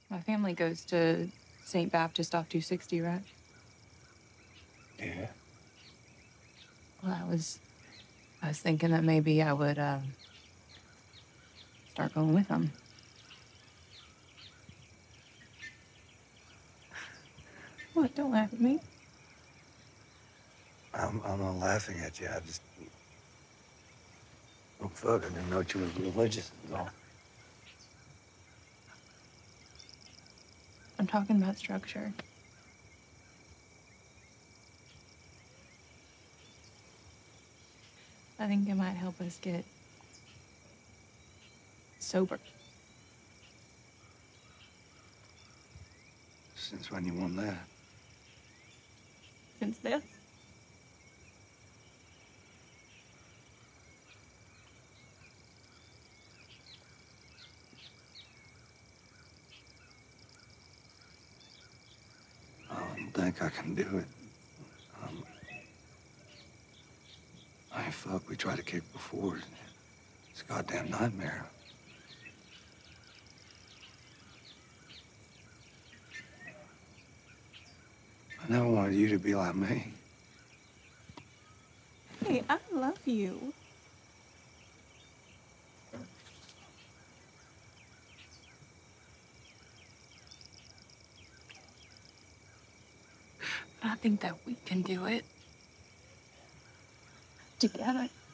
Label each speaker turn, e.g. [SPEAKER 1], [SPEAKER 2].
[SPEAKER 1] My family goes to St. Baptist off 260, right?
[SPEAKER 2] Yeah.
[SPEAKER 1] Well, I was thinking that maybe I would start going with them. What? Don't laugh at me.
[SPEAKER 2] I'm not laughing at you. I just... Oh, fuck, I didn't know you was religious at all.
[SPEAKER 1] I'm talking about structure. I think it might help us get sober.
[SPEAKER 2] Since when you want that?
[SPEAKER 1] Since this.
[SPEAKER 2] I don't think I can do it. I fuck, we tried to kick before. It's a goddamn nightmare. I never wanted you to be like me.
[SPEAKER 1] Hey, I love you. I think that we can do it together.